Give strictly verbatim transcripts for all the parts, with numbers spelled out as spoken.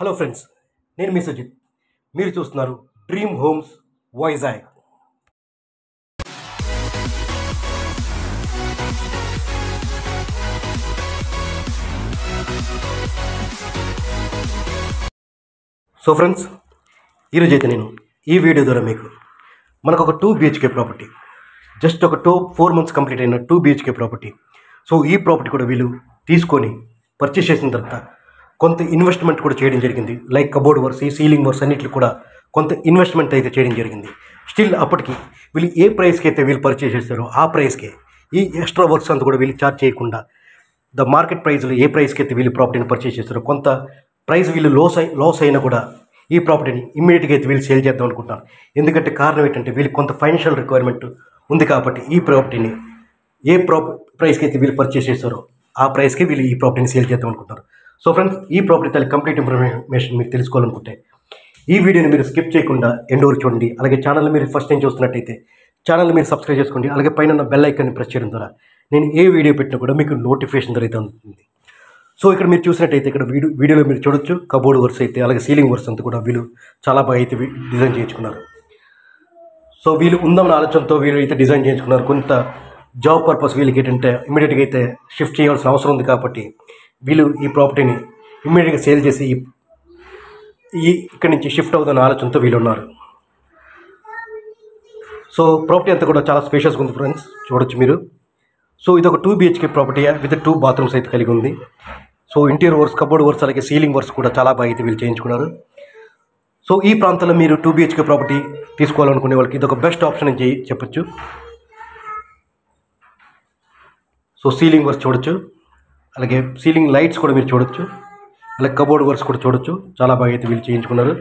Hello friends, నేను మీ సుజిత్. మీరు చూస్తున్నారు dream homes Vizag. So friends, ఈరోజు అయితే నేను ఈ వీడియో ద్వారా మీకు మనకు ఒక టూ బిహెచ్కే ప్రాపర్టీ, జస్ట్ ఒక టూ ఫోర్ మంత్స్ కంప్లీట్ అయిన టూ బిహెచ్కే ప్రాపర్టీ. సో ఈ ప్రాపర్టీ కూడా వీళ్ళు తీసుకొని పర్చేస్ చేసిన తర్వాత కొంత ఇన్వెస్ట్మెంట్ కూడా చేయడం జరిగింది. లైక్ కబోర్డ్ వర్క్స్, ఈ సీలింగ్ వర్క్స్ అన్నిటికి కూడా కొంత ఇన్వెస్ట్మెంట్ అయితే చేయడం జరిగింది. స్టిల్ అప్పటికి వీళ్ళు ఏ ప్రైస్కి అయితే వీళ్ళు పర్చేస్ చేస్తారో ఆ ప్రైస్కే ఈ ఎక్స్ట్రా వర్క్స్ అంతా కూడా వీళ్ళు ఛార్జ్ చేయకుండా ద మార్కెట్ ప్రైస్లో ఏ ప్రైస్కి అయితే వీళ్ళు ప్రాపర్టీని పర్చేస్ చేస్తారో కొంత ప్రైస్ వీళ్ళు లాస్ అయి లాస్ అయినా కూడా ఈ ప్రాపర్టీని ఇమ్మీడియట్గా అయితే వీళ్ళు సేల్ చేద్దాం అనుకుంటున్నారు. ఎందుకంటే కారణం ఏంటంటే వీళ్ళకి కొంత ఫైనాన్షియల్ రిక్వైర్మెంట్ ఉంది కాబట్టి ఈ ప్రాపర్టీని ఏ ప్రాప ప్రైస్కి అయితే వీళ్ళు పర్చేస్ చేస్తారో ఆ ప్రైస్కి వీళ్ళు ఈ ప్రాపర్టీని సేల్ చేద్దాం అనుకుంటున్నారు. సో ఫ్రెండ్స్, ఈ ప్రాపర్టీ తల్లి కంప్లీట్ ఇన్ఫర్మేషన్ మీకు తెలుసుకోవాలనుకుంటే ఈ వీడియోని మీరు స్కిప్ చేయకుండా ఎండ్ వరకు చూడండి. అలాగే ఛానల్ మీరు ఫస్ట్ టైం చూస్తున్నట్టయితే ఛానల్ మీరు సబ్స్క్రైబ్ చేసుకోండి. అలాగే పైన ఉన్న బెల్ ఐకాన్ని ప్రెస్ చేయడం ద్వారా నేను ఏ వీడియో పెట్టినా కూడా మీకు నోటిఫికేషన్ అయితే ఉంటుంది. సో ఇక్కడ మీరు చూసినట్టయితే ఇక్కడ వీడియో వీడియోలో మీరు చూడొచ్చు కబోర్డ్ వర్క్స్ అయితే, అలాగే సీలింగ్ వర్క్స్ అంతా కూడా వీళ్ళు చాలా బాగా అయితే డిజైన్ చేయించుకున్నారు. సో వీళ్ళు ఉందన్న ఆలోచనతో వీళ్ళు అయితే డిజైన్ చేయించుకున్నారు. కొంత జాబ్ పర్పస్ వీళ్ళకి ఏంటంటే ఇమ్మీడియట్గా అయితే షిఫ్ట్ చేయాల్సిన అవసరం ఉంది కాబట్టి వీళ్ళు ఈ ప్రాపర్టీని ఇమ్మీడియట్గా సేల్ చేసి ఈ ఇక్కడి నుంచి షిఫ్ట్ అవుతున్న ఆలోచనతో వీళ్ళు ఉన్నారు. సో ప్రాపర్టీ అంతా కూడా చాలా స్పేషియస్గా ఉంది ఫ్రెండ్స్, చూడొచ్చు మీరు. సో ఇది ఒక two BHK property with two bathrooms అయితే కలిగి ఉంది. So interior works, cupboard works, అలాగే సీలింగ్ వర్క్స్ కూడా చాలా బాగా అయితే వీళ్ళు చేయించుకున్నారు. సో ఈ ప్రాంతంలో మీరు టూ బిహెచ్కే ప్రాపర్టీ తీసుకోవాలనుకునే వాళ్ళకి ఇది ఒక బెస్ట్ ఆప్షన్ అని చెప్పొచ్చు. సో సీలింగ్ వర్క్స్ చూడొచ్చు, అలాగే సీలింగ్ లైట్స్ కూడా మీరు చూడొచ్చు, అలాగే కబోర్డ్ వర్క్స్ కూడా చూడొచ్చు, చాలా బాగా అయితే వీళ్ళు చేయించుకున్నారు.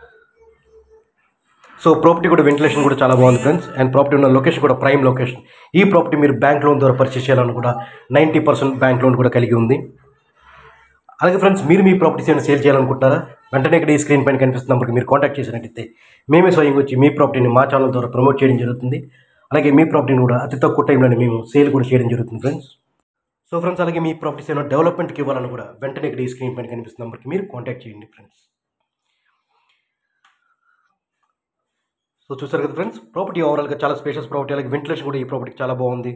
సో ప్రాపర్టీ కూడా వెంటిలేషన్ కూడా చాలా బాగుంది ఫ్రెండ్స్. అండ్ ప్రాపర్టీ ఉన్న లొకేషన్ కూడా ప్రైమ్ లొకేషన్. ఈ ప్రాపర్టీ మీరు బ్యాంక్ లోన్ ద్వారా పర్చేస్ చేయాలని కూడా నైంటీ పర్సెంట్ బ్యాంక్ లోన్ కూడా కలిగి ఉంది. అలాగే ఫ్రెండ్స్, మీరు మీ ప్రాపర్టీస్ ఏమైనా సేల్ చేయాలనుకుంటున్నారా? వెంటనే ఇక్కడ ఈ స్క్రీన్ పైన కనిపిస్తున్న నెంబర్కి మీరు కాంటాక్ట్ చేసినట్టయితే మేమే స్వయంగా వచ్చి మీ ప్రాపర్టీని మా ఛానల్ ద్వారా ప్రమోట్ చేయడం జరుగుతుంది. అలాగే మీ ప్రాపర్టీని కూడా అతి తక్కువ టైంలోనే మేము సేల్ కూడా చేయడం జరుగుతుంది ఫ్రెండ్స్. సో ఫ్రెండ్స్, అలాగే మీ ప్రాపర్టీస్ ఏమైనా డెవలప్మెంట్కి ఇవ్వాలని కూడా వెంటనే ఇక్కడ ఈ స్క్రీన్ పైన కనిపిస్తున్న నెంబర్కి మీరు కాంటాక్ట్ చేయండి ఫ్రెండ్స్. సో చూసారు కదా ఫ్రెండ్స్, ప్రాపర్టీ ఓవరాల్గా చాలా స్పేషియస్ ప్రాపర్టీ, అలాగే వెంటిలేషన్ కూడా ఈ ప్రాపర్టీకి చాలా బాగుంది.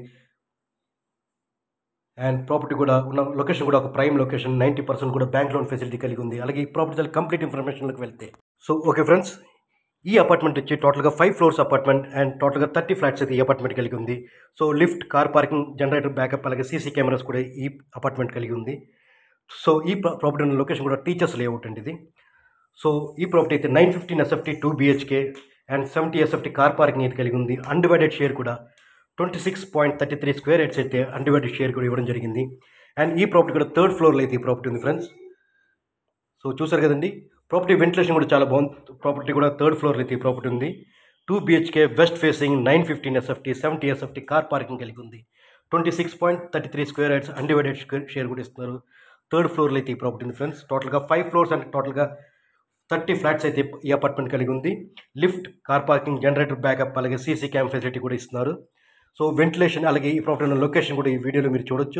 అండ్ ప్రాపర్టీ కూడా ఉన్న లొకేషన్ కూడా ఒక ప్రైమ్ లొకేషన్, నైంటీ పర్సెంట్ కూడా బ్యాంక్ లోన్ ఫెసిలిటీ కలిగి ఉంది. అలాగే ఈ ప్రాపర్టీ కంప్లీట్ ఇన్ఫర్మేషన్లోకి వెళ్తే, సో ఓకే ఫ్రెండ్స్, ఈ అపార్ట్మెంట్ వచ్చి టోటల్గా ఫైవ్ ఫ్లోర్స్ అపార్ట్మెంట్ అండ్ టోటల్గా థర్టీ ఫ్లాట్స్ అయితే ఈ అపార్ట్మెంట్ కలిగి ఉంది. So lift, car parking, generator backup, అలాగే సీసీ కెమెరాస్ కూడా ఈ అపార్ట్మెంట్ కలిగి ఉంది. సో ఈ ప్రాపర్టీ ఉన్న లొకేషన్ కూడా టీచర్స్ లేఅవుట్ అండి ఇది. సో ఈ ప్రాపర్టీ అయితే nine fifteen SFT two BHK and seventy SFT car parking అయితే కలిగి ఉంది. అన్డివైడెడ్ షేర్ కూడా twenty six point thirty three square yards అయితే అన్డివైడెడ్ షేర్ కూడా ఇవ్వడం జరిగింది. అండ్ ఈ ప్రాపర్టీ కూడా థర్డ్ ఫ్లోర్లో అయితే ఈ ప్రాపర్టీ ఉంది ఫ్రెండ్స్. సో చూసారు కదండి, ప్రాపర్టీ వెంటిలేషన్ కూడా చాలా బాగుంది. ప్రాపర్టీ కూడా థర్డ్ ఫ్లోర్లో అయితే ఈ ప్రాపర్టీ ఉంది. Two BHK west facing, nine fifteen SFT, seventy SFT car parking కలిగి ఉంది. Twenty six point thirty three square yards undivided share కూడా ఇస్తున్నారు. థర్డ్ ఫ్లోర్లో అయితే ఈ ప్రాపర్టీ ఉంది ఫ్రెండ్స్. టోటల్గా ఫైవ్ ఫ్లోర్స్ అంటే టోటల్గా థర్టీ ఫ్లాట్స్ అయితే ఈ అపార్ట్మెంట్ కలిగి ఉంది. Lift, car parking, generator backup, అలాగే సీసీ క్యామ్ ఫెసిలిటీ కూడా ఇస్తున్నారు. సో వెంటిలేషన్, అలాగే ఈ ప్రాపర్టీ ఉన్న లొకేషన్ కూడా ఈ వీడియోలో మీరు చూడొచ్చు.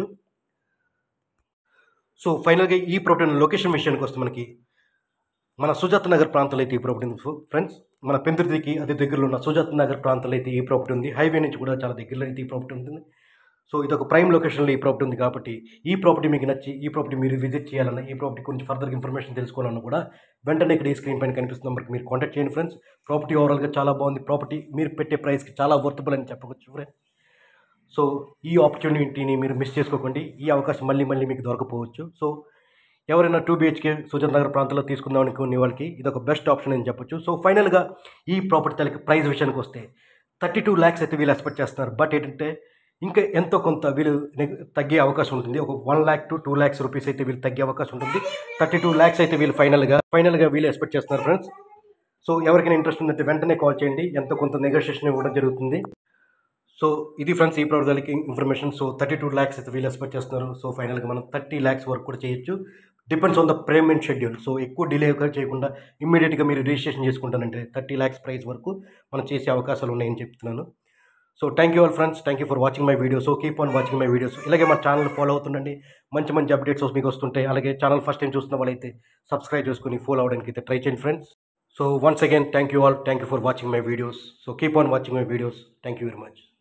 సో ఫైనల్గా ఈ ప్రాపర్టీ ఉన్న లొకేషన్ విషయానికి వస్తే మనకి మన సుజాతనగర్ ప్రాంతంలో అయితే ఈ ప్రాపర్టీ ఉంది ఫ్రెండ్స్. మన పెందుర్తికి అతి దగ్గరలో ఉన్న సుజాతనగర్ ప్రాంతంలో అయితే ఈ ప్రాపర్టీ ఉంది. హైవే నుంచి కూడా చాలా దగ్గరలో అయితే ఈ ప్రాపర్టీ ఉంటుంది. సో ఇది ఒక ప్రైమ్ లొకేషన్లో ఈ ప్రాపర్టీ ఉంది కాబట్టి ఈ ప్రాపర్టీ మీకు నచ్చి ఈ ప్రాపర్టీ మీరు విజిట్ చేయాలన్నా, ఈ ప్రాపర్టీ గురించి ఫర్దర్ ఇన్ఫర్మేషన్ తెలుసుకోవాలన్నా కూడా వెంటనే ఇక్కడ ఈ స్క్రీన్ పైన కనిపిస్తున్న నెంబర్కి మీరు కాంటాక్ట్ చేయండి ఫ్రెండ్స్. ప్రాపర్టీ ఓవరాల్గా చాలా బాగుంది. ప్రాపర్టీ మీరు పెట్టే ప్రైస్కి చాలా వర్తబుల్ అని చెప్పవచ్చు ఫ్రెండ్స్. సో ఈ ఆపర్చునిటీని మీరు మిస్ చేసుకోకండి. ఈ అవకాశం మళ్ళీ మళ్ళీ మీకు దొరకపోవచ్చు. సో ఎవరైనా టూ బిహెచ్కే సుజాతనగర్ ప్రాంతంలో తీసుకుందాం అనుకునే వాళ్ళకి ఇది ఒక బెస్ట్ ఆప్షన్ అని చెప్పొచ్చు. సో ఫైనల్గా ఈ ప్రాపర్టీ తలకి ప్రైస్ విషయానికి వస్తే థర్టీ టూ ల్యాక్స్ అయితే వీళ్ళు ఎక్స్పెక్ట్ చేస్తున్నారు. బట్ ఏంటంటే ఇంకా ఎంతో కొంత వీళ్ళు తగ్గే అవకాశం ఉంటుంది. ఒక one lakh to two lakhs rupees అయితే వీళ్ళు తగ్గే అవకాశం ఉంటుంది. థర్టీ టూ ల్యాక్స్ అయితే వీళ్ళు ఫైనల్గా ఫైనల్గా వీళ్ళు ఎక్స్పెక్ట్ చేస్తున్నారు ఫ్రెండ్స్. సో ఎవరికైనా ఇంట్రెస్ట్ ఉందంటే వెంటనే కాల్ చేయండి, ఎంతో కొంత నెగోషియేషన్ ఇవ్వడం జరుగుతుంది. సో ఇది ఫ్రెండ్స్ ఈ property information. So thirty two lakhs అయితే వీళ్ళు ఎక్స్పెక్ట్ చేస్తున్నారు. సో ఫైనల్గా మనం థర్టీ ల్యాక్స్ వరకు కూడా చేయొచ్చు, depends on the payment schedule. So ఎక్కువ డిలే చేయకుండా ఇమ్మీడియట్గా మీరు రిజిస్ట్రేషన్ చేసుకుంటానంటే థర్టీ ల్యాక్స్ ప్రైస్ వరకు మనం చేసే అవకాశాలు ఉన్నాయని చెప్తున్నాను. So thank you all friends, thank you for watching my video. So keep on watching my videos. ఇలాగే మా ఛానల్ ఫాలో అవుతుండండి, మంచి మంచి అప్డేట్స్ మీకు వస్తుంటాయి. అలాగే ఛానల్ ఫస్ట్ టైం చూస్తున్న వాళ్ళైతే సబ్స్క్రైబ్ చేసుకుని ఫాలో అవడానికి అయితే ట్రై చేయండి friends. So once again thank you all, thank you for watching my videos. So keep on watching my videos. Thank you very much.